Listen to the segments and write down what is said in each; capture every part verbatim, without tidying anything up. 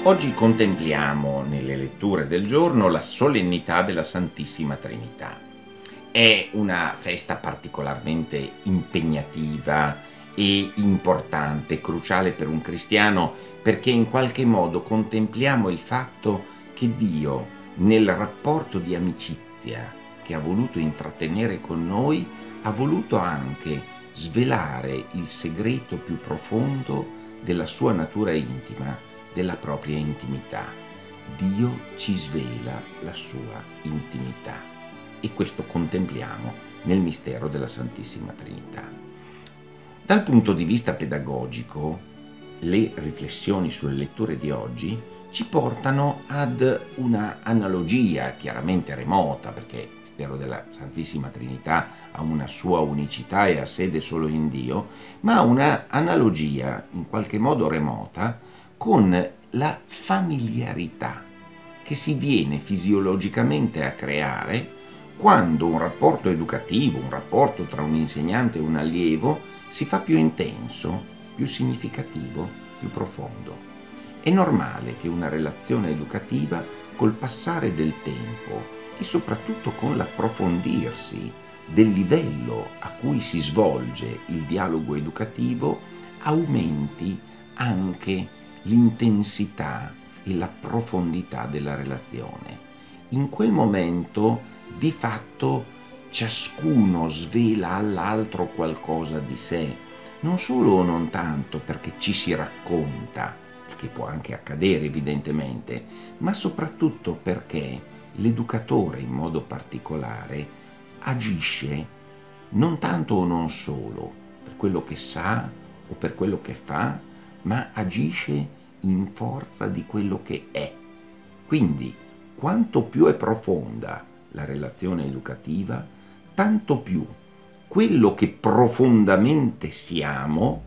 Oggi contempliamo nelle letture del giorno la solennità della Santissima Trinità. È una festa particolarmente impegnativa e importante, cruciale per un cristiano, perché in qualche modo contempliamo il fatto che Dio, nel rapporto di amicizia che ha voluto intrattenere con noi, ha voluto anche svelare il segreto più profondo della sua natura intima, della propria intimità. Dio ci svela la sua intimità e questo contempliamo nel mistero della Santissima Trinità. Dal punto di vista pedagogico, le riflessioni sulle letture di oggi ci portano ad una analogia chiaramente remota, perché il mistero della Santissima Trinità ha una sua unicità e ha sede solo in Dio, ma ha una analogia in qualche modo remota con la familiarità che si viene fisiologicamente a creare quando un rapporto educativo, un rapporto tra un insegnante e un allievo si fa più intenso, più significativo, più profondo. È normale che una relazione educativa, col passare del tempo e soprattutto con l'approfondirsi del livello a cui si svolge il dialogo educativo, aumenti anche l'intensità e la profondità della relazione. In quel momento, di fatto, ciascuno svela all'altro qualcosa di sé, non solo o non tanto perché ci si racconta, il che può anche accadere evidentemente, ma soprattutto perché l'educatore in modo particolare agisce non tanto o non solo per quello che sa o per quello che fa, ma agisce in forza di quello che è. Quindi, quanto più è profonda la relazione educativa, tanto più quello che profondamente siamo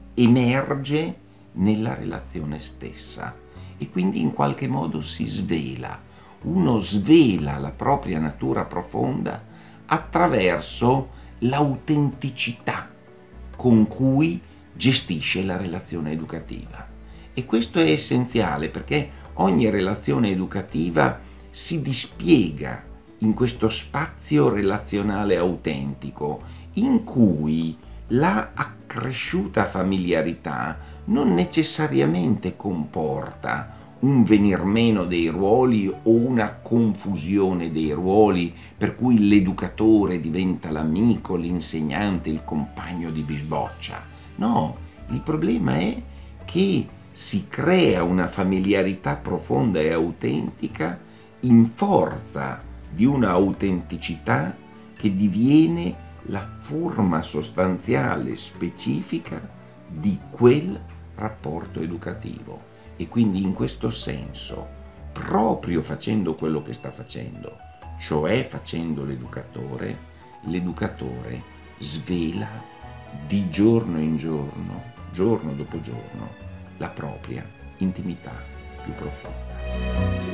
emerge nella relazione stessa e quindi in qualche modo si svela. Uno svela la propria natura profonda attraverso l'autenticità con cui gestisce la relazione educativa. E questo è essenziale perché ogni relazione educativa si dispiega in questo spazio relazionale autentico in cui la accresciuta familiarità non necessariamente comporta un venir meno dei ruoli o una confusione dei ruoli per cui l'educatore diventa l'amico, l'insegnante, il compagno di bisboccia. No, il problema è che si crea una familiarità profonda e autentica in forza di una autenticità che diviene la forma sostanziale specifica di quel rapporto educativo. E quindi in questo senso, proprio facendo quello che sta facendo, cioè facendo l'educatore, l'educatore svela di giorno in giorno, giorno dopo giorno, la propria intimità più profonda.